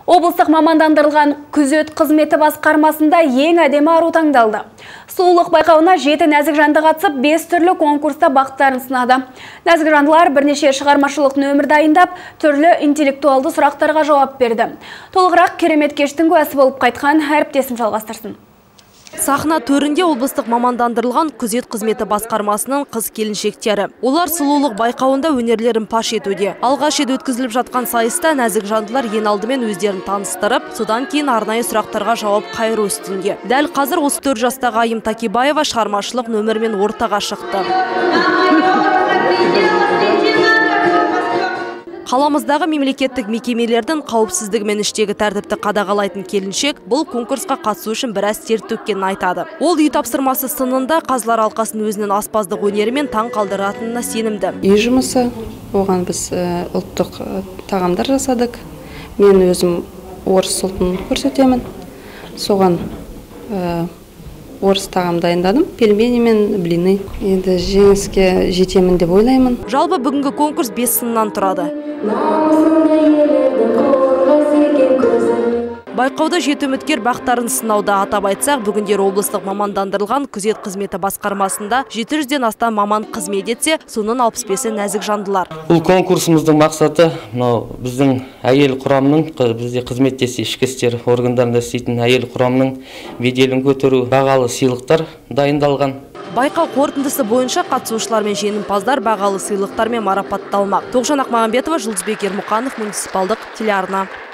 Облыстық мамандандырылған күзет қызметі басқармасында ең әдемі ару таңдалды. Сұлулық байқауына 7 нәзік жанды қатысып, 5 түрлі конкурста бақыттарын сынады. Нәзік жандылар бірнеше шығармашылық нөмір дайындап, түрлі интеллектуалды сұрақтарға жауап берді. Толығырақ керемет кештің куәсі болып қайтқан әріптесім жалғастырсын. Сахна төрінде облыстық мамандандырылған күзет қызметі басқармасының қыз келіншектері. Олар сұлулық байқауында өнерлерін паш етуде. Алғаш рет өткізіліп жатқан сайыста нәзік жандылар ең алдымен өздерін таныстырып, содан кейін арнайы сұрақтарға жауап қайыру үстінде. Дәл қазір 34 жастағы Айым Такибаева шығармашылық нөмірмен ортаға шықты. Қаламыздағы мемлекеттік мекемелердің қауіпсіздігі мен іштегі тәртіпті қадағалайтын келіншек бұл конкурсқа қатысу үшін біраз тер төккенін айтады. Ол үй тапсырмасы сынында қазылар алқасын өзінің аспаздық өнерімен таң қалдыратынына сенімді. Үй жұмысы, оған біз ұлттық тағамдар жасадық. Мен өзім орыс ұлтын көрсетемін. Соған орыс тағам дайындадым, пельмени мен блины. Енді жеңіске жетемін деп ойлаймын. Жалпы бүгінгі конкурс 5 сыннан тұрады. Байқауда 7 үміткер бақтарын сынауда. Атап айтсақ, бүгіндер облыстық мамандандырылған күзет қызметі басқармасында 700-ден астам маман қызмет етсе, соның 65-і нәзік жандылар. Бұл конкурсымыздың мақсаты біздің әйел құрамның, бізде қызметтес ішкі істер органдарында істейтін әйел құрамның беделін көтеру, бағалы сыйлықтар дайындалған. Байқау қорытындысы бойынша қатысушылар мен жеңімпаздар бағалы сыйлықтармен марапатталмақ. Тоғжан Ақмағамбетова, Жұлдызбек Ермұқанов, муниципалдық телеарна.